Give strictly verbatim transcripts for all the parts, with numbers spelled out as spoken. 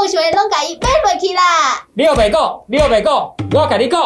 有想的拢甲伊买落去啦。 你又袂讲，你又袂讲，我甲你讲。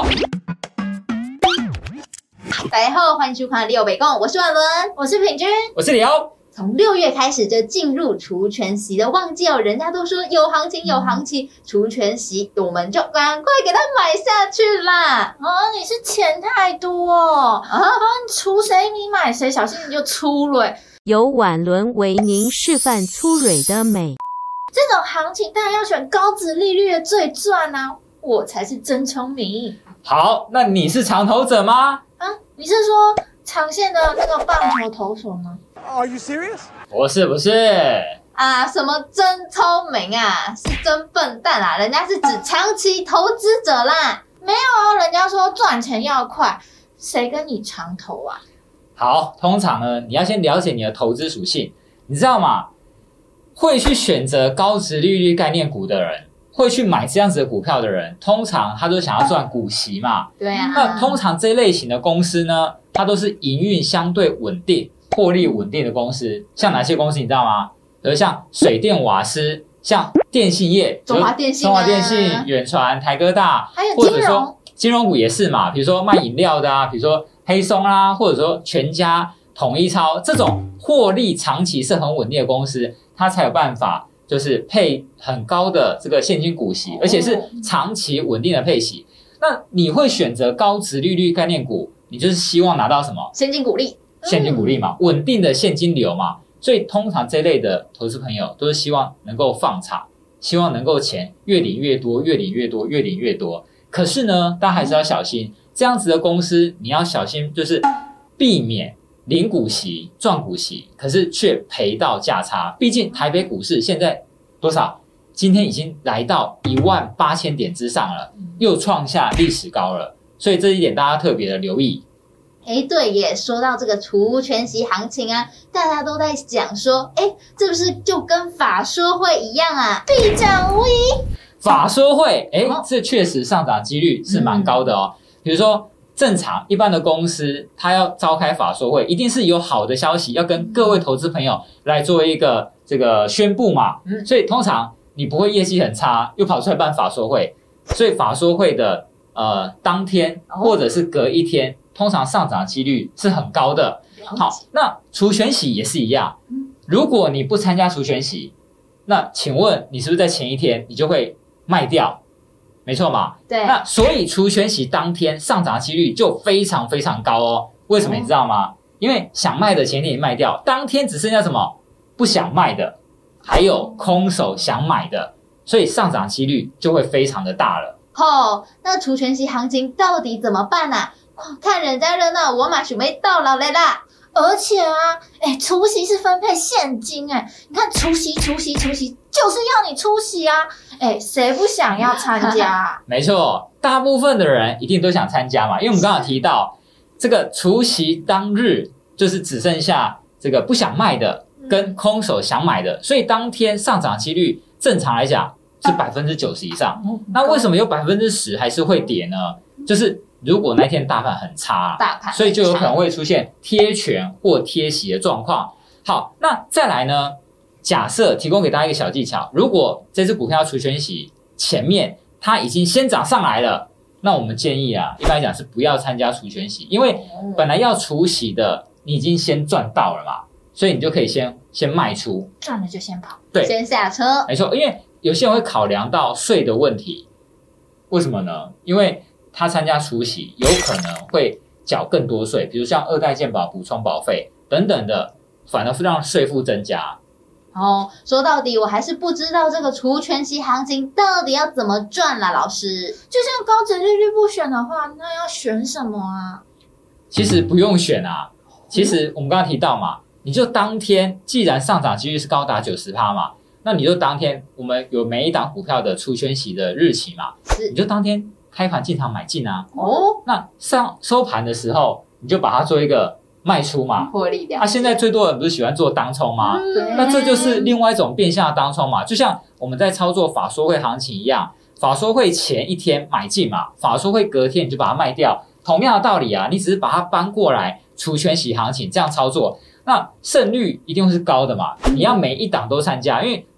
大家好，欢迎收看《六北共》，我是婉伦，我是品君， 我是李欧。 从六月开始就进入除权息的旺季哦，人家都说有行情有行情，除权息我们就赶快给它买下去啦！ 哦，你是钱太多哦，啊，你除谁你买谁，小心你就出蕊。 由婉伦为您示范粗蕊的美。 这种行情当然要选高殖利率的最赚啊，我才是真聪明。 好，那你是长投者吗？ 啊，你是说长线的那个棒球投手吗？ Are you serious？ 不是不是啊，什么真聪明啊，是真笨蛋啊！人家是指长期投资者啦。 没有啊，人家说赚钱要快，谁跟你长投啊？ 好，通常呢，你要先了解你的投资属性，你知道吗？会去选择高殖利率概念股的人，会去买这样子的股票的人，通常他都想要赚股息嘛。 对啊。 那通常这一类型的公司呢，它都是营运相对稳定、获利稳定的公司。像哪些公司你知道吗？比如像水电瓦斯，像电信业， 中华电信、 啊、中华电信、远传、台哥大， 还有或者说金融股也是嘛，比如说卖饮料的啊，比如说黑松啦、啊，或者说全家、统一超这种获利长期是很稳定的公司，它才有办法就是配很高的这个现金股息，而且是长期稳定的配息。那你会选择高殖利率概念股，你就是希望拿到什么？ 现金股利， 现金股利嘛，稳定的现金流嘛。所以通常这类的投资朋友都是希望能够放长，希望能够钱越领越多，越领越多，越领越多。可是呢，大家还是要小心，这样子的公司你要小心，就是避免领股息赚股息，可是却赔到价差。毕竟台北股市现在多少？今天已经来到一万八千点之上了，又创下历史高了。所以这一点大家特别的留意。 哎，对耶，说到这个除权息行情啊，大家都在讲说，哎，这不是就跟法说会一样啊？必涨无疑。 法说会，哎，这确实上涨几率是蛮高的哦。嗯、比如说，正常一般的公司，它要召开法说会，一定是有好的消息要跟各位投资朋友来做一个这个宣布嘛。嗯、所以通常你不会业绩很差，又跑出来办法说会，所以法说会的呃当天或者是隔一天，通常上涨几率是很高的。好，那除权息也是一样，如果你不参加除权息，那请问你是不是在前一天你就会卖掉？没错嘛。 对。 那所以除权息当天上涨几率就非常非常高哦。为什么你知道吗？因为想卖的前天你卖掉，当天只剩下什么？不想卖的，还有空手想买的，所以上涨几率就会非常的大了。 哦，那除权息行情到底怎么办啊？看人家热闹，我嘛准备到老了啦。 而且啊，哎，除息是分配现金哎，你看除息除息除息就是要你出息啊，哎，谁不想要参加啊？ 没错，大部分的人一定都想参加嘛，因为我们刚刚提到这个除息当日就是只剩下这个不想卖的跟空手想买的，所以当天上涨几率正常来讲是百分之九十以上。那为什么有百分之十还是会跌呢？就是如果那天大盘很差， 大盘， 所以就有可能会出现贴权或贴息的状况。好，那再来呢？假设提供给大家一个小技巧，如果这只股票除权息前面它已经先涨上来了，那我们建议啊，一般来讲是不要参加除权息，因为本来要除息的你已经先赚到了嘛，所以你就可以先先卖出， 赚了就先跑， 对， 先下车。 没错，因为有些人会考量到税的问题，为什么呢？因为他参加除息有可能会缴更多税，比如像二代健保补充保费等等的，反而会让税负增加。 哦，说到底我还是不知道这个除权息行情到底要怎么赚啦，老师。 就像高殖利率不选的话，那要选什么啊？ 其实不用选啊，其实我们刚刚提到嘛，你就当天既然上涨几率是高达 百分之九十 嘛，那你就当天我们有每一档股票的除权息的日期嘛，你就当天开盘进场买进啊。 哦， 那上收盘的时候你就把它做一个卖出嘛， 获利掉。 啊，现在最多人不是喜欢做当冲吗？ 嗯、 那这就是另外一种变相的当冲嘛，就像我们在操作法说会行情一样，法说会前一天买进嘛，法说会隔天你就把它卖掉，同样的道理啊，你只是把它搬过来除权息行情这样操作，那胜率一定是高的嘛。你要每一档都参加，因为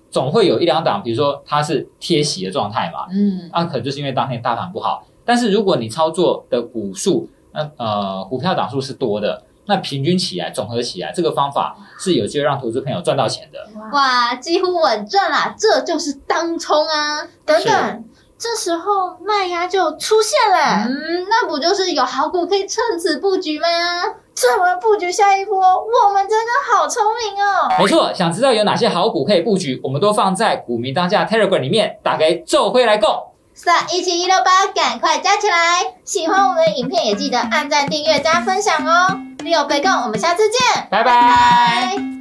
总会有一两档，比如说它是贴息的状态嘛， 嗯， 那、啊、可能就是因为当天大盘不好。但是如果你操作的股数，那呃股票档数是多的，那平均起来、总合起来，这个方法是有机会让投资朋友赚到钱的。 哇，几乎稳赚啦，这就是当冲啊！ 等等，这时候卖压就出现了。 嗯，那不就是有好股可以趁此布局吗？ 这我们布局下一波，我们真的好聪明哦！ 没错，想知道有哪些好股可以布局，我们都放在股民当家 Telegram 里面，打开做会来购。 三一七一六八，赶快加起来！ 喜欢我们的影片也记得按赞、订阅、加分享哦！六倍购，我们下次见， 拜拜。